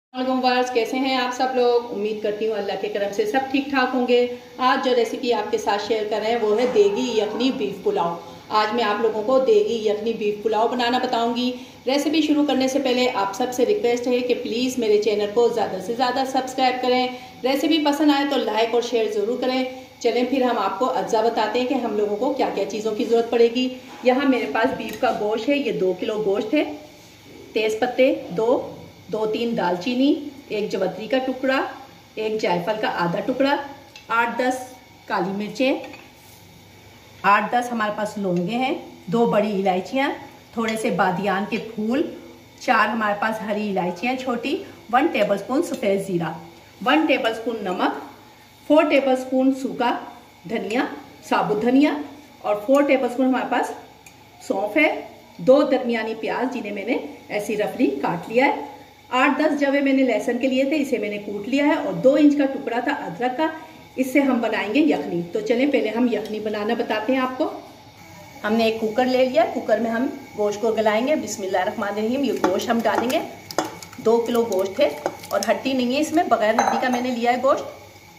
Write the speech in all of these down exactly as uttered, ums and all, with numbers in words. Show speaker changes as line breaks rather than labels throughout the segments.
वालेकुम, कैसे हैं आप सब लोग। उम्मीद करती हूँ अल्लाह के करम से सब ठीक ठाक होंगे। आज जो रेसिपी आपके साथ शेयर कर रहे हैं वो है देगी यखनी बीफ पुलाव। आज मैं आप लोगों को देगी यखनी बीफ पुलाव बनाना बताऊंगी। रेसिपी शुरू करने से पहले आप सबसे रिक्वेस्ट है कि प्लीज़ मेरे चैनल को ज़्यादा से ज़्यादा सब्सक्राइब करें। रेसिपी पसंद आए तो लाइक और शेयर ज़रूर करें। चलें फिर हम आपको अज्जा बताते हैं कि हम लोगों को क्या क्या चीज़ों की ज़रूरत पड़ेगी। यहाँ मेरे पास बीफ का गोश्त है, ये दो किलो गोश्त है। तेज़ पत्ते दो, दो तीन दालचीनी, एक जवत्री का टुकड़ा, एक जायफल का आधा टुकड़ा, आठ दस काली मिर्चें, आठ दस हमारे पास लौंगे हैं, दो बड़ी इलायचियाँ, थोड़े से बादियान के फूल, चार हमारे पास हरी इलायचियाँ छोटी, वन टेबलस्पून सफ़ेद ज़ीरा, वन टेबलस्पून नमक, फोर टेबलस्पून सूखा धनिया साबुत धनिया और फोर टेबलस्पून हमारे पास सौंफ है। दो दरमियानी प्याज जिन्हें मैंने ऐसी रफली काट लिया है। आठ दस जवे मैंने लहसुन के लिए थे, इसे मैंने कूट लिया है। और दो इंच का टुकड़ा था अदरक का, इससे हम बनाएंगे यखनी। तो चलें पहले हम यखनी बनाना बताते हैं आपको। हमने एक कुकर ले लिया, कुकर में हम गोश्त को गलाएंगे। बिस्मिल्लाहिर्रहमानिर्रहीम। ये गोश्त हम डालेंगे, दो किलो गोश्त है और हड्डी नहीं है इसमें, बगैर हड्डी का मैंने लिया है गोश्त।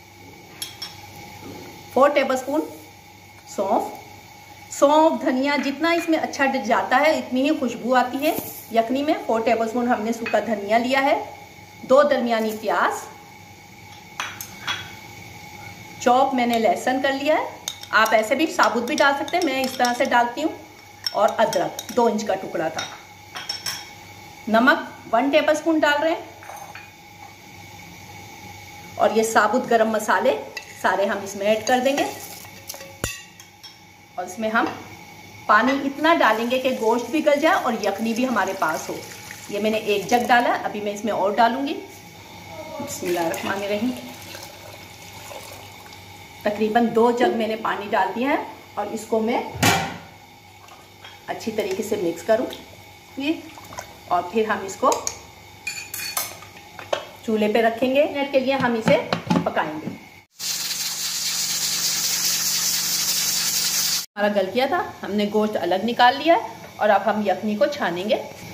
फोर टेबल स्पून सौंफ, सौंफ धनिया जितना इसमें अच्छा जाता है इतनी ही खुशबू आती है यखनी में। फोर टेबलस्पून हमने सूखा धनिया लिया है। दो दरमियानी प्याज, चॉप मैंने लहसुन कर लिया है, आप ऐसे भी साबुत भी डाल सकते हैं, मैं इस तरह से डालती हूँ। और अदरक दो इंच का टुकड़ा था। नमक वन टेबलस्पून डाल रहे हैं। और ये साबुत गरम मसाले सारे हम इसमें ऐड कर देंगे। और इसमें हम पानी इतना डालेंगे कि गोश्त भी गल जाए और यखनी भी हमारे पास हो। ये मैंने एक जग डाला, अभी मैं इसमें और डालूंगी। बिस्मिल्लाहिर्रहमानिर्रहीम। तकरीबन दो जग मैंने पानी डाल दिया है और इसको मैं अच्छी तरीके से मिक्स करूँ ये। और फिर हम इसको चूल्हे पे रखेंगे। मिनट के लिए हम इसे पकाएंगे। हमारा गल गया था, हमने गोश्त अलग निकाल लिया है और अब हम यखनी को छानेंगे।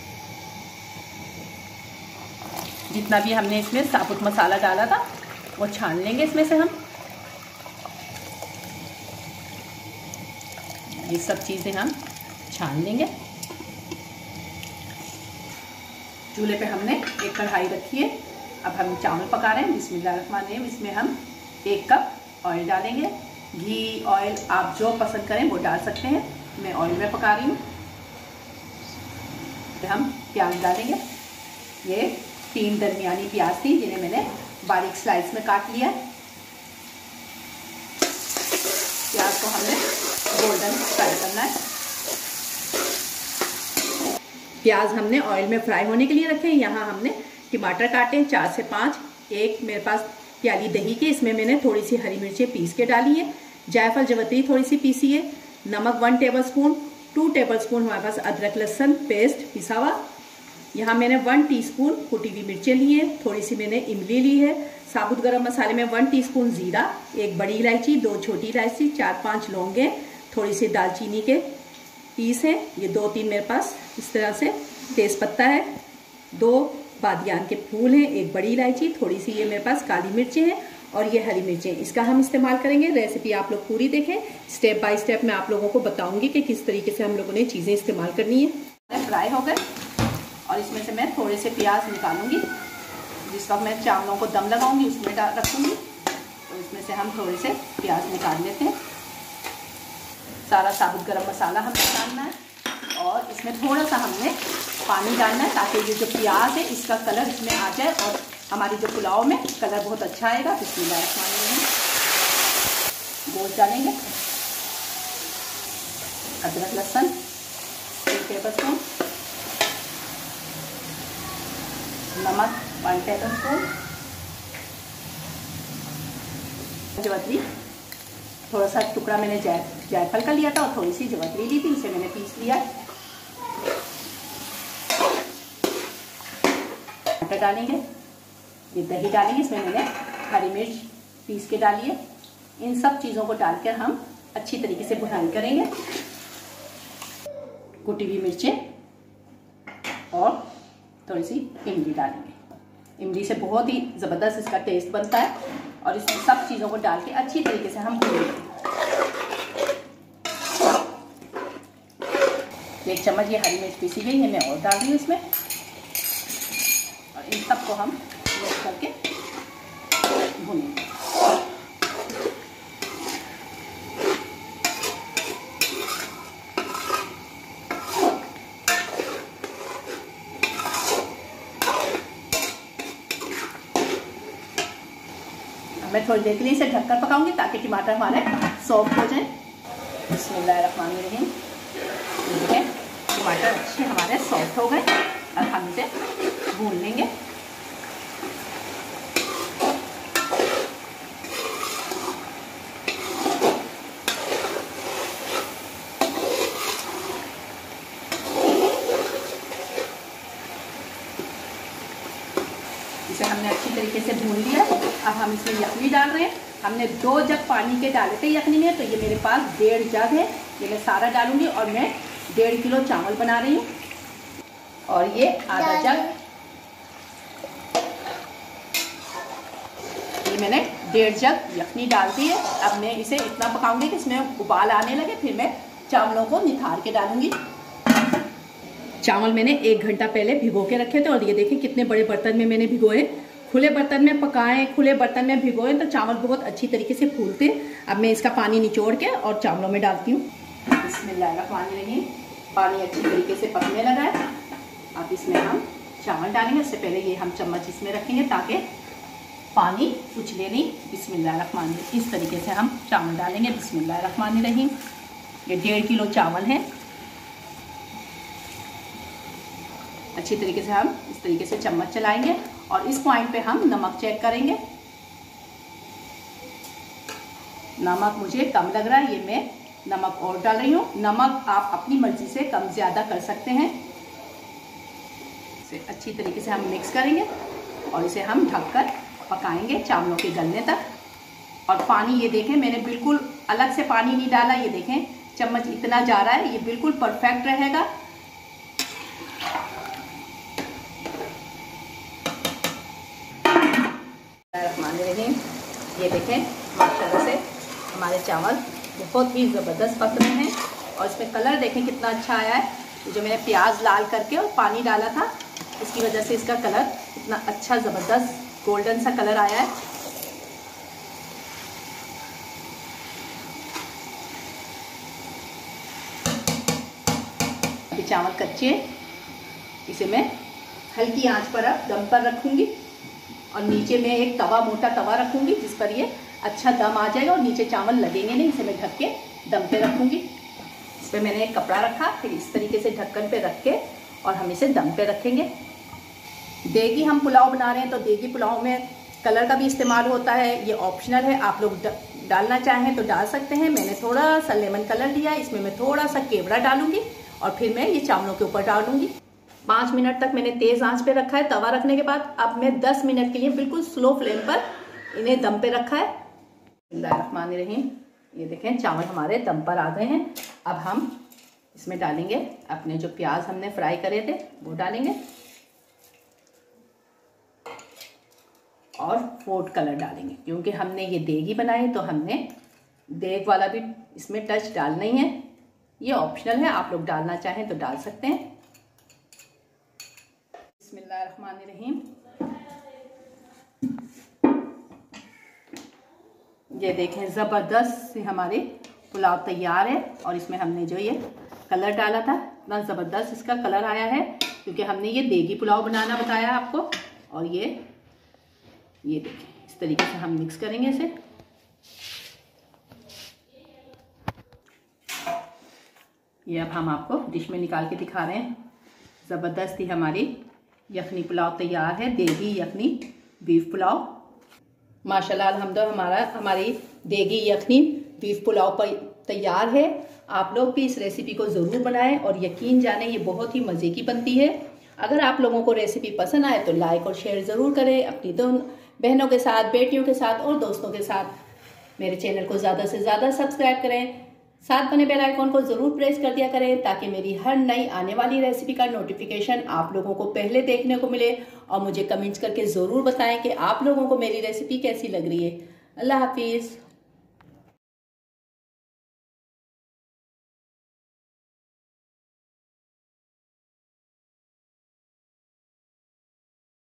जितना भी हमने इसमें साबुत मसाला डाला था वो छान लेंगे इसमें से हम। ये सब चीज़ें हम छान लेंगे। चूल्हे पे हमने एक कढ़ाई रखी है, अब हम चावल पका रहे हैं। बिस्मिल्लाहिर्रहमानिर्रहीम। इसमें हम एक कप ऑयल डालेंगे। घी ऑयल आप जो पसंद करें वो डाल सकते हैं, मैं ऑयल में पका रही हूँ। तो हम प्याज डालेंगे। ये तीन दरमियानी प्याज थी जिन्हें मैंने बारीक स्लाइस में काट लिया है। प्याज को हमने गोल्डन फ्राई करना है। प्याज हमने ऑयल में फ्राई होने के लिए रखे हैं। यहाँ हमने टमाटर काटे हैं चार से पाँच। एक मेरे पास प्याली दही के, इसमें मैंने थोड़ी सी हरी मिर्चें पीस के डाली है। जायफल जवत्री थोड़ी सी पीसी है। नमक वन टेबलस्पून, टू टेबलस्पून हमारे पास अदरक लहसुन पेस्ट पिसा हुआ। यहाँ मैंने वन टीस्पून कुटी हुई मिर्चें ली है, थोड़ी सी मैंने इमली ली है। साबुत गरम मसाले में वन टीस्पून जीरा, एक बड़ी इलायची, दो छोटी इलायची, चार पांच लौंगे, थोड़ी सी दालचीनी के पीस है। ये दो तीन मेरे पास इस तरह से तेज पत्ता है, दो बादियान के फूल हैं, एक बड़ी इलायची, थोड़ी सी ये मेरे पास काली मिर्चें हैं और ये हरी मिर्चें। इसका हम इस्तेमाल करेंगे। रेसिपी आप लोग पूरी देखें, स्टेप बाय स्टेप मैं आप लोगों को बताऊंगी कि किस तरीके से हम लोगों ने चीज़ें इस्तेमाल करनी है। फ्राई हो गए और इसमें से मैं थोड़े से प्याज निकालूंगी। जिस वक्त मैं चावलों को दम लगाऊंगी उसमें रखूंगी, तो इसमें से हम थोड़े से प्याज निकाल लेते हैं। सारा साबुत गरम मसाला हमें डालना है और इसमें थोड़ा सा हमने पानी डालना है ताकि ये जो प्याज है इसका कलर इसमें आ जाए और हमारी जो पुलाव में कलर बहुत अच्छा आएगा। बिस्मिल्लाहिर्रहमानिर्रहीम। गोश्त डालेंगे, अदरक लहसुन एक टेबल स्पून, नमक वन टेबल स्पून, जवत्री थोड़ा सा टुकड़ा मैंने जाय जायफल का लिया था और थोड़ी सी जवत्री ली थी, इसे मैंने पीस लिया। टमाटर डालेंगे, ये दही डालेंगे, इसमें मैंने हरी मिर्च पीस के डाली है। इन सब चीज़ों को डालकर हम अच्छी तरीके से भुनाई करेंगे। कुटी हुई मिर्चें और थोड़ी सी इमली डालेंगे। इमली से बहुत ही ज़बरदस्त इसका टेस्ट बनता है। और इसमें सब चीज़ों को डाल के अच्छी तरीके से हम भून लेंगे। एक चम्मच ये हरी मिर्च पीसी गई है, मैं और डाल रही हूँ इसमें। और इन सबको हम मिक्स करके भूनेंगे। मैं थोड़ी देर के लिए इसे ढककर पकाऊंगी ताकि टमाटर हमारे सॉफ्ट हो जाए। बिस्मिल्लाहिर्रहमानिर्रहीम। देखिए टमाटर अच्छे हमारे सॉफ्ट हो गए। अब हम इसे भून लेंगे। इसे हमने अच्छी तरीके से भून लिया। अब हम इसमें यखनी डाल रहे हैं। हमने दो जग पानी के डाले थे यखनी में, तो ये मेरे पास डेढ़ जग है। ये मैं सारा डालूंगी और मैं डेढ़ किलो चावल बना रही हूँ। और ये आधा जग, ये मैंने डेढ़ जग यखनी डाल दी है। अब मैं इसे इतना पकाऊंगी कि इसमें उबाल आने लगे, फिर मैं चावलों को निथार के डालूंगी। चावल मैंने एक घंटा पहले भिगो के रखे थे और ये देखें कितने बड़े बर्तन में मैंने भिगोए। खुले बर्तन में पकाएं, खुले बर्तन में भिगोए तो चावल बहुत अच्छी तरीके से फूलते। अब मैं इसका पानी निचोड़ के और चावलों में डालती हूँ। बिस्मिल्लाहिर्रहमानिर्रहीम। पानी अच्छी तरीके से पकने लगा है। अब इसमें हम चावल डालेंगे। उससे पहले ये हम चम्मच इसमें रखेंगे ताकि पानी उछले नहीं। बिस्मिल्लाहिर्रहमानिर्रहीम। इस तरीके से हम चावल डालेंगे। बिस्मिल्लाहिर्रहमानिर्रहीम। ये डेढ़ किलो चावल है। अच्छी तरीके से हम इस तरीके से चम्मच चलाएंगे और इस पॉइंट पे हम नमक चेक करेंगे। नमक मुझे कम लग रहा है, ये मैं नमक और डाल रही हूँ। नमक आप अपनी मर्जी से कम ज़्यादा कर सकते हैं। इसे अच्छी तरीके से हम मिक्स करेंगे और इसे हम ढककर पकाएंगे चावलों के गलने तक। और पानी ये देखें, मैंने बिल्कुल अलग से पानी नहीं डाला। ये देखें चम्मच इतना जा रहा है, ये बिल्कुल परफेक्ट रहेगा। ये देखें माशाल्लाह से हमारे चावल बहुत ही ज़बरदस्त पक रहे हैं। और इसमें कलर देखें कितना अच्छा आया है। जो मैंने प्याज लाल करके और पानी डाला था, इसकी वजह से इसका कलर इतना अच्छा ज़बरदस्त गोल्डन सा कलर आया है। अभी चावल कच्चे, इसे मैं हल्की आंच पर अब दम पर रखूँगी। और नीचे मैं एक तवा, मोटा तवा रखूँगी जिस पर ये अच्छा दम आ जाएगा और नीचे चावल लगेंगे नहीं। इसे मैं ढक के दम पे रखूँगी। इस पर मैंने एक कपड़ा रखा, फिर इस तरीके से ढक्कन पे रख के और हम इसे दम पे रखेंगे। देगी हम पुलाव बना रहे हैं तो देगी पुलाव में कलर का भी इस्तेमाल होता है। ये ऑप्शनल है, आप लोग डालना चाहें तो डाल सकते हैं। मैंने थोड़ा सा लेमन कलर लिया, इसमें मैं थोड़ा सा केवड़ा डालूंगी और फिर मैं ये चावलों के ऊपर डालूंगी। पाँच मिनट तक मैंने तेज़ आंच पे रखा है तवा रखने के बाद। अब मैं दस मिनट के लिए बिल्कुल स्लो फ्लेम पर इन्हें दम पे रखा है। बिस्मिल्लाहिर्रहमानिर्रहीम। ये देखें चावल हमारे दम पर आ गए हैं। अब हम इसमें डालेंगे अपने जो प्याज हमने फ्राई करे थे वो डालेंगे और फूड कलर डालेंगे। क्योंकि हमने ये देगी बनाई तो हमने देग वाला भी इसमें टच डालना ही है। ये ऑप्शनल है, आप लोग डालना चाहें तो डाल सकते हैं। बिस्मिल्लाहिर्रहमानिर्रहीम। ये देखें ज़बरदस्त से हमारी पुलाव तैयार है। और इसमें हमने जो ये कलर डाला था, इतना ज़बरदस्त इसका कलर आया है क्योंकि हमने ये देगी पुलाव बनाना बताया आपको। और ये ये देखें इस तरीके से हम मिक्स करेंगे इसे। ये अब हम आपको डिश में निकाल के दिखा रहे हैं। ज़बरदस्त ही हमारी यखनी पुलाव तैयार है, देगी यखनी बीफ पुलाव। माशाल्लाह अल्हम्दुलिल्लाह हमारा हमारी देगी यखनी बीफ पुलाव तैयार है। आप लोग भी इस रेसिपी को ज़रूर बनाएं और यकीन जाने ये बहुत ही मज़े की बनती है। अगर आप लोगों को रेसिपी पसंद आए तो लाइक और शेयर ज़रूर करें अपनी दोनों बहनों के साथ, बेटियों के साथ और दोस्तों के साथ। मेरे चैनल को ज़्यादा से ज़्यादा सब्सक्राइब करें, साथ बने बेल आइकॉन को ज़रूर प्रेस कर दिया करें ताकि मेरी हर नई आने वाली रेसिपी का नोटिफिकेशन आप लोगों को पहले देखने को मिले और मुझे कमेंट्स करके ज़रूर बताएं कि आप लोगों को मेरी रेसिपी कैसी लग रही है। अल्लाह हाफिज़।